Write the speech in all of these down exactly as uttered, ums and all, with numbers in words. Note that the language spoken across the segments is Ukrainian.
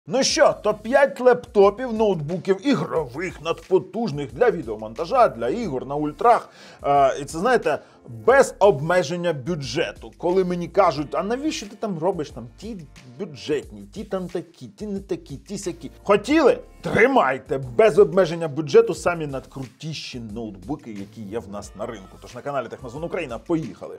Ну що, топ п'ять лептопів, ноутбуків ігрових, надпотужних для відеомонтажа, для ігор на ультрах. Е, і це, знаєте, без обмеження бюджету. Коли мені кажуть, а навіщо ти там робиш там ті бюджетні, ті там такі, ті не такі, ті сякі. Хотіли? Тримайте! Без обмеження бюджету самі надкрутіші ноутбуки, які є в нас на ринку. Тож на каналі Технозон Україна, поїхали!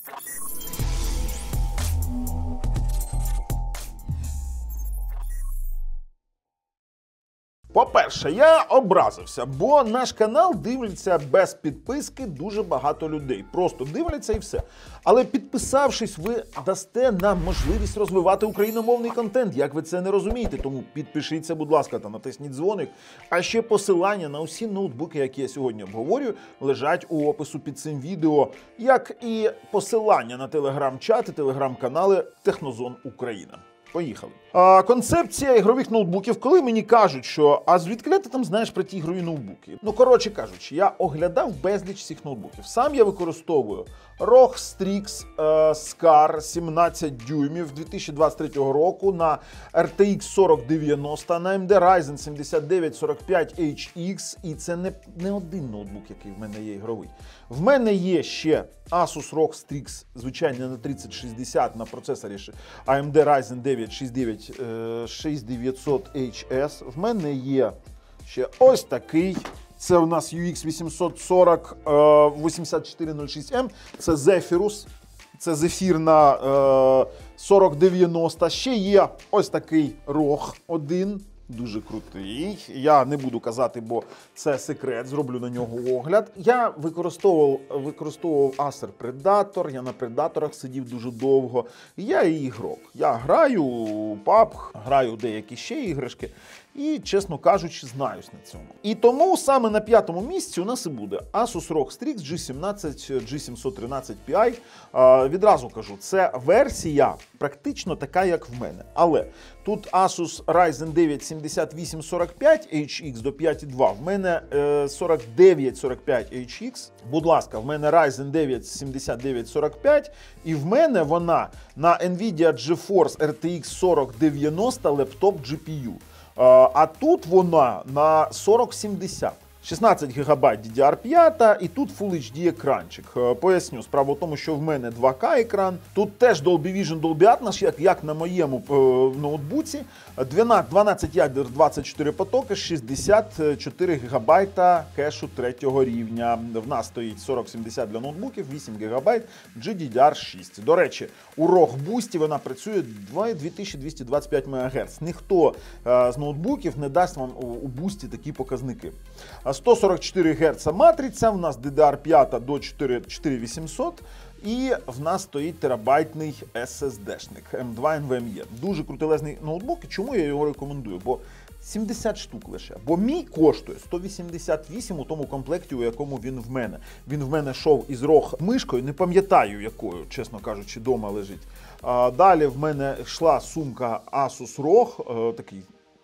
По-перше, я образився, бо наш канал дивляться без підписки дуже багато людей. Просто дивляться і все. Але підписавшись, ви дасте нам можливість розвивати україномовний контент. Як ви це не розумієте, тому підпишіться, будь ласка, та натисніть дзвоник. А ще посилання на усі ноутбуки, які я сьогодні обговорюю, лежать у опису під цим відео, як і посилання на телеграм-чати, телеграм-канали Технозон Україна. Поїхали. А, концепція ігрових ноутбуків, коли мені кажуть, що а звідки ти там знаєш про ті ігрові ноутбуки? Ну, коротше кажучи, я оглядав безліч цих ноутбуків. Сам я використовую рог Strix е, Scar сімнадцять дюймів дві тисячі двадцять третього року на ар те ікс сорок дев'яносто, на ей ем ді Ryzen сімдесят дев'ять сорок п'ять ейч ікс, і це не, не один ноутбук, який в мене є ігровий. В мене є ще Asus рог Strix, звичайно, на тридцять шістдесят на процесорі ей ем ді Ryzen дев'ять шістдесят дев'ять шість тисяч дев'ятсот ейч ес. В мене є ще ось такий. Це у нас ю ікс вісімсот сорок вісімдесят чотири нуль шість ем. Це Zephyrus. Це Zephyr на е, сорок дев'яносто. Ще є ось такий рог один. Дуже крутий. Я не буду казати, бо це секрет, зроблю на нього огляд. Я використовував, використовував Acer Predator, я на Predatorах сидів дуже довго. Я і ігрок. Я граю у пабг, граю у деякі ще іграшки. І, чесно кажучи, знаюсь на цьому. І тому саме на п'ятому місці у нас і буде Asus рог Strix джі сімнадцять джі сімсот тринадцять пі ай. А, відразу кажу, це версія практично така, як в мене. Але тут Asus Ryzen дев'ять сімдесят вісім сорок п'ять ейч ікс до п'ять і два. В мене е, сорок дев'ять сорок п'ять ейч ікс. Будь ласка, в мене Ryzen дев'ять сімдесят дев'ять сорок п'ять. І в мене вона на NVIDIA GeForce ар те ікс сорок дев'яносто лептоп джі пі ю. А тут вона на сорок сімдесят. шістнадцять гігабайт ді ді ар п'ять, і тут Full ейч ді екранчик. Поясню, справа в тому, що в мене два ка екран. Тут теж Dolby Vision, Dolby Atmos, як, як на моєму е, ноутбуці. дванадцять ядер, двадцять чотири потоки, шістдесят чотири гігабайта кешу третього рівня. В нас стоїть сорок сімдесят для ноутбуків, вісім гігабайт, джі ді ді ар шість. До речі, у рог Boosty вона працює дві тисячі двісті двадцять п'ять мегагерц. Ніхто е, з ноутбуків не дасть вам у Boosty такі показники. сто сорок чотири герца матриця, в нас ді ді ар п'ять до чотири тисячі вісімсот, і в нас стоїть терабайтний ес ес ді-шник ем два ен ві ем і. Дуже крутелезний ноутбук, і чому я його рекомендую? Бо сімдесят штук лише. Бо мій коштує сто вісімдесят вісім у тому комплекті, у якому він в мене. Він в мене йшов із рог мишкою, не пам'ятаю якою, чесно кажучи, дома лежить. А далі в мене йшла сумка Asus рог, такий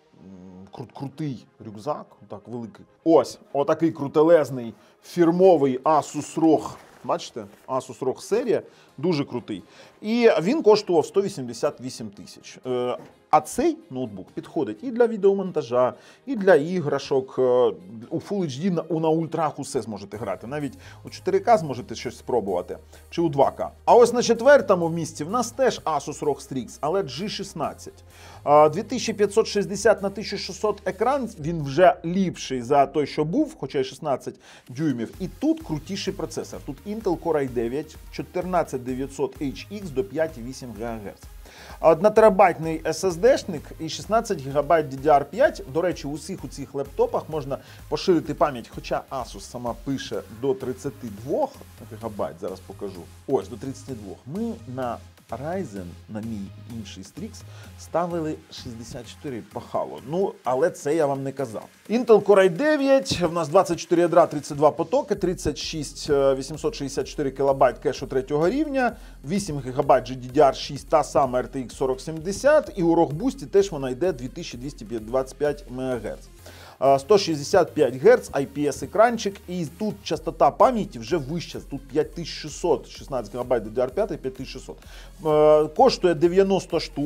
Крут, крутий рюкзак, так великий. Ось, отакий крутелезний фірмовий Asus рог. Бачите? Asus рог серія, дуже крутий. І він коштував сто вісімдесят вісім тисяч. А цей ноутбук підходить і для відеомонтажа, і для іграшок. У Full ейч ді на, на ультрах усе зможете грати. Навіть у чотири ка зможете щось спробувати. Чи у два ка. А ось на четвертому місці в нас теж Asus рог Strix, але джі шістнадцять. дві тисячі п'ятсот шістдесят на тисяча шістсот екран, він вже ліпший за той, що був, хоча й шістнадцять дюймів. І тут крутіший процесор. Тут Intel Core ай дев'ять чотирнадцять дев'ятсот ейч ікс до п'ять і вісім гігагерц. один терабайтний ес ес ді-шник і шістнадцять гігабайт ді ді ар п'ять. До речі, у усіх у цих лептопах можна поширити пам'ять, хоча Asus сама пише до тридцяти двох гігабайт, зараз покажу. Ось, до тридцяти двох. Ми на Ryzen, на мій інший Strix, ставили шістдесят чотири пахало. Ну, але це я вам не казав. Intel Core ай дев'ять, в нас двадцять чотири ядра, тридцять два потоки, тридцять шість вісімсот шістдесят чотири кілобайт кешу третього рівня, вісім гігабайт джі ді ді ар шість, та сама ар те ікс сорок сімдесят, і у рог Boosty теж вона йде дві тисячі двісті двадцять п'ять мегагерц. сто шістдесят п'ять герц, ай пі ес екранчик, і тут частота пам'яті вже вища, тут п'ять тисяч шістсот, шістнадцять гігабайт ді ді ар п'ять, п'ять тисяч шістсот. Коштує дев'яносто штук.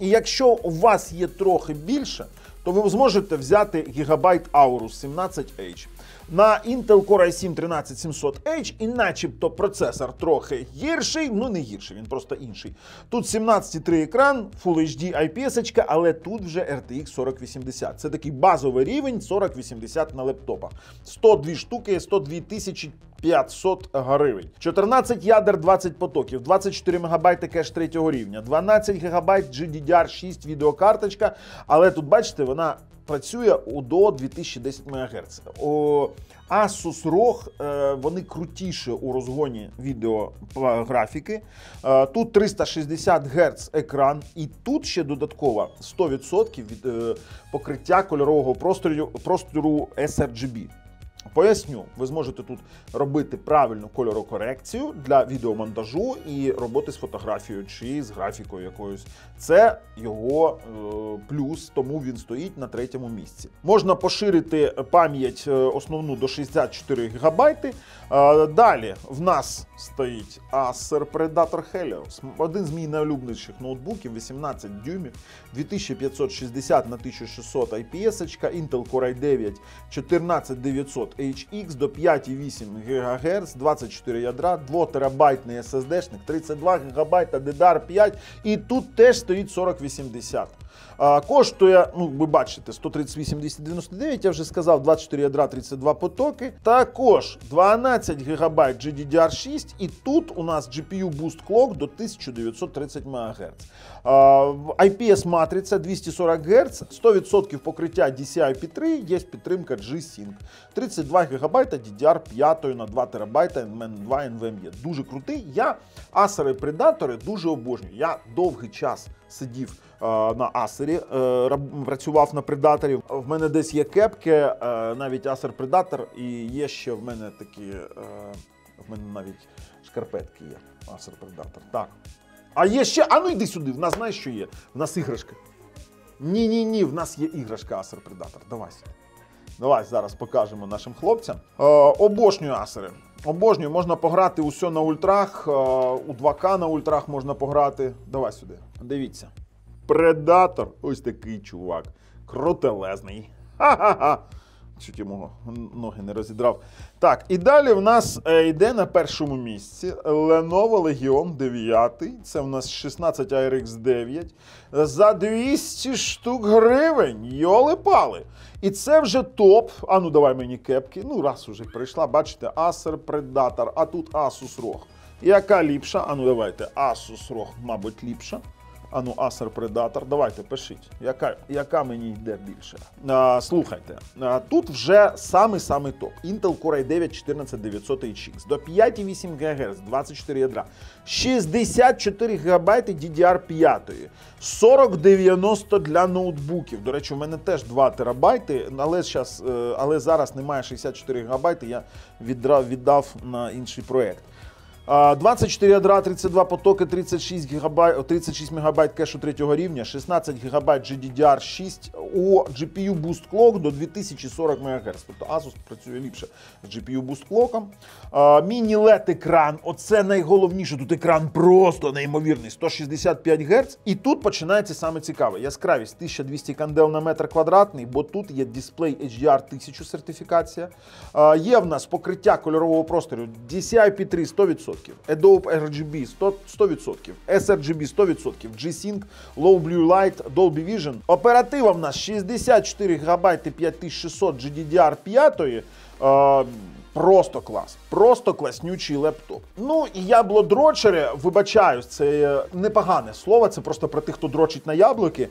І якщо у вас є трохи більше, то ви зможете взяти Gigabyte Aorus сімнадцять ейч. На Intel Core ай сім тринадцять сімсот ейч, і начебто процесор трохи гірший, ну не гірший, він просто інший. Тут сімнадцять цілих три екран, Full ейч ді ай пі ес, але тут вже ар ті ікс сорок вісімдесят. Це такий базовий рівень сорок вісімдесят на лептопах. сто дві штуки, сто дві тисячі п'ятсот гривень. чотирнадцять ядер, двадцять потоків, двадцять чотири мегабайти кеш третього рівня, дванадцять гігабайт джі ді ді ар шість відеокарточка, але тут, бачите, вона працює до дві тисячі десять мегагерц. О, Asus рог, вони крутіші у розгоні відеографіки. Тут триста шістдесят герц екран, і тут ще додатково сто відсотків від покриття кольорового простору, простору ес ар джі бі. Поясню, ви зможете тут робити правильну кольорокорекцію для відеомонтажу і роботи з фотографією чи з графікою якоюсь. Це його е, плюс, тому він стоїть на третьому місці. Можна поширити пам'ять основну до шістдесят чотири гігабайти. Е, далі в нас стоїть Acer Predator Helios. Один з моїх найулюбленіших ноутбуків, вісімнадцять дюймів, дві тисячі п'ятсот шістдесят на тисяча шістсот ай пі ес, Intel Core ай дев'ять чотирнадцять дев'ятсот ейч ікс до п'ять і вісім гігагерц, двадцять чотири ядра, два терабайтний ес ес ді-шник, тридцять два гігабайта ді ді ар п'ять, і тут теж стоїть сорок вісімдесят. А, коштує, ну ви бачите, сто тридцять вісім двісті дев'яносто дев'ять, я вже сказав, двадцять чотири ядра, тридцять два потоки. Також дванадцять гігабайт джі ді ді ар шість, і тут у нас джі пі ю Boost Clock до тисяча дев'ятсот тридцять мегагерц. А, ай пі ес матриця двісті сорок герц, сто відсотків покриття ді сі ай пі три, є підтримка G-Sync. тридцять два гігабайта ді ді ар п'ять на два терабайта ем ем два ен ві ем і. Дуже крутий. Я Acer Predator дуже обожнюю. Я довгий час сидів е, на Acer, е, працював на Predator. В мене десь є кепки, е, навіть Acer Predator, і є ще в мене такі, е, в мене навіть шкарпетки є. Acer Predator. Так. А є ще, а ну йди сюди, в нас знаєш, що є? В нас іграшка. Ні-ні-ні, в нас є іграшка Acer Predator. Давай сюди. Давай зараз покажемо нашим хлопцям. Е, обожнюю Acer. Обожнюю, можна пограти усе на ультрах, е, у два ка на ультрах можна пограти. Давай сюди, дивіться. Predator, ось такий чувак, крутелезний. Ха-ха-ха. Чуть йому ноги не розідрав. Так, і далі в нас е, йде на першому місці Lenovo Legion дев'ять. Це в нас шістнадцять ай ар ікс дев'ять. За двісті штук гривень. Йоли-пали. І це вже топ. А ну давай мені кепки. Ну раз уже прийшла, бачите, Acer Predator, а тут Asus рог. Яка ліпша? А ну давайте, Asus рог, мабуть, ліпша. А ну, Acer Predator, давайте, пишіть, яка, яка мені йде більше. А, слухайте, а, тут вже самий-самий топ. Intel Core ай дев'ять чотирнадцять дев'ятсот ейч ікс до п'ять і вісім гігагерц, двадцять чотири ядра, шістдесят чотири гігабайти ді ді ар п'ять, сорок дев'яносто для ноутбуків. До речі, у мене теж два терабайти, але, щас, але зараз немає шістдесят чотири гігабайти, я віддав, віддав на інший проєкт. двадцять чотири ядра, тридцять два потоки, тридцять шість гігабайт, тридцять шість мегабайт кешу третього рівня, шістнадцять гігабайт джі ді ді ар шість, у джі пі ю Boost Clock до дві тисячі сорок мегагерц. Тобто Asus працює ліпше з джі пі ю Boost Clock. Міні-лед екран, оце найголовніше, тут екран просто неймовірний, сто шістдесят п'ять герц. І тут починається саме цікаве. Яскравість тисяча двісті кандел на метр квадратний, бо тут є дисплей ейч ді ар тисяча сертифікація. Є в нас покриття кольорового простору ді сі ай пі три сто відсотків. Adobe ар джі бі сто відсотків, ес ар джі бі сто відсотків, G-Sync, Low Blue Light, Dolby Vision. Оператива в нас шістдесят чотири гігабайти п'ять тисяч шістсот джі ді ді ар п'ять. Е, просто клас. Просто класнючий лептоп. Ну і яблодрочери, вибачаюсь, це непогане слово, це просто про тих, хто дрочить на яблуки.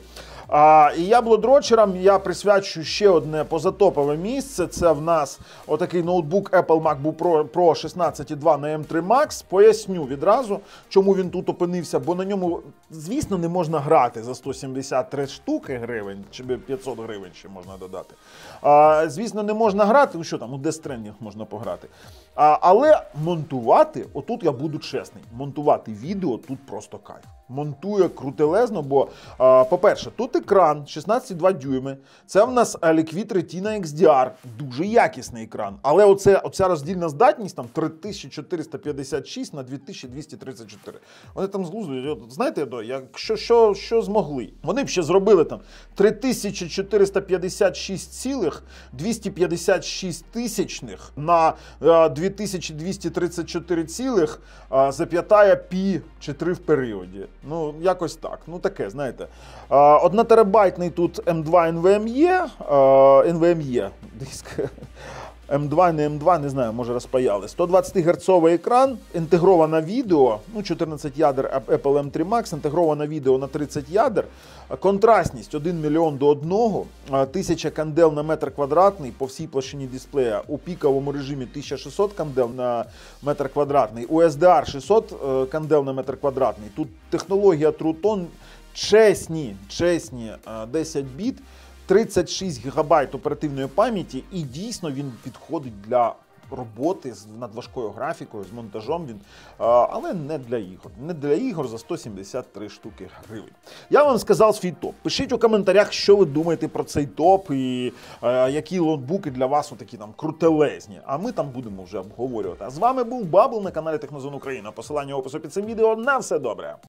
А, і яблодрочерам я присвячую ще одне позатопове місце. Це в нас отакий ноутбук Apple MacBook Pro, Pro шістнадцять і два на ем три Max. Поясню відразу, чому він тут опинився, бо на ньому, звісно, не можна грати за сто сімдесят три штуки гривень, чи п'ятсот гривень ще можна додати. А, звісно, не можна грати, ну що там, у Death Stranding можна пограти. А, але монтувати, отут я буду чесний, монтувати відео тут просто кайф. монтує крутелезно, бо, а, по-перше, тут екран шістнадцять цілих два дюйми, це в нас Liquid Retina ікс ді ар, дуже якісний екран, але оце, оця роздільна здатність там три тисячі чотириста п'ятдесят шість на дві тисячі двісті тридцять чотири. Вони там зглузують, знаєте, якщо що, що змогли, вони б ще зробили там три тисячі чотириста п'ятдесят шість цілих двісті п'ятдесят шість тисячних на дві тисячі двісті тридцять чотири цілих зап'ятая пі чи три в періоді. Ну, якось так. Ну, таке, знаєте. Однотерабайтний тут ем два ен ве ем і, ен ве ем і диск. ем два, не ем два, не знаю, може розпаяли. сто двадцять герцовий екран, інтегроване відео, ну, чотирнадцять ядер Apple ем три Max, інтегроване відео на тридцять ядер, контрастність один мільйон до одного, тисяча кандел на метр квадратний по всій площині дисплея, у піковому режимі тисяча шістсот кандел на метр квадратний, у ес ді ар шістсот кандел на метр квадратний. Тут технологія True Tone, чесні, чесні десять біт, тридцять шість гігабайт оперативної пам'яті, і дійсно він підходить для роботи з надважкою графікою, з монтажом він, але не для ігор. Не для ігор за сто сімдесят три штуки гривень. Я вам сказав свій топ. Пишіть у коментарях, що ви думаєте про цей топ і е, які ноутбуки для вас такі там крутелезні. А ми там будемо вже обговорювати. А з вами був Бабл на каналі Технозон Україна. Посилання в опису під цим відео. На все добре!